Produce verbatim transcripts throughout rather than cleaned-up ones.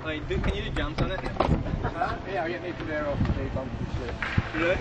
Like, do, can you do jumps on it? Huh? Yeah, I get Nick there off the bump and shit. Really?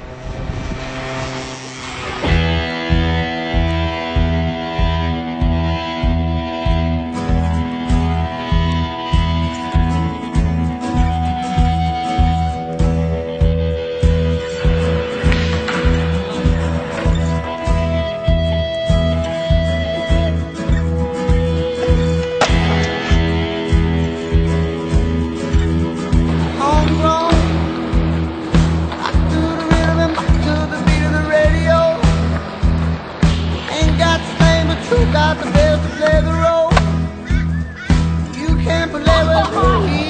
Got the best to play the role. You can't play with me.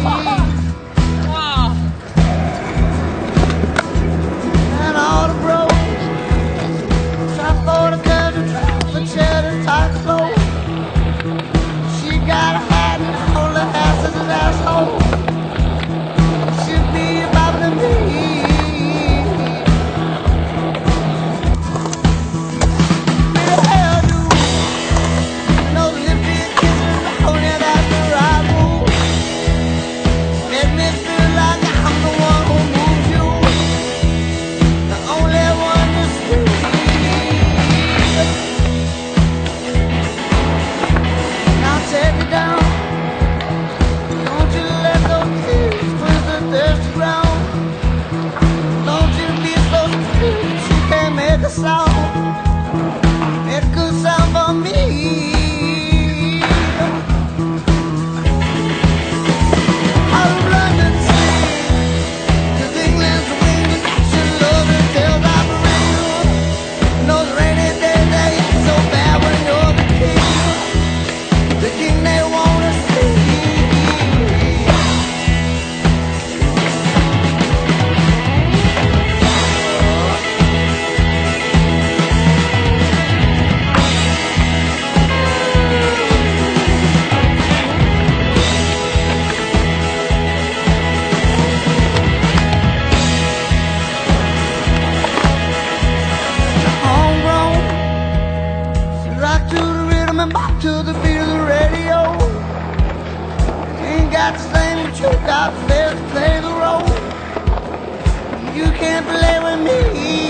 And all the bros try for the country, try for cheddar, tight clothes. She got a hat and all the ass is an asshole. Should be about to me. Sound. It could sound for me. Out of London City, 'cause England's winging, she loves it till I bring. Those rainy days they get so bad when you're the king, the king they wanna see. Back to the beat of the radio. Ain't got to sing, but you got to play the role. You can't play with me.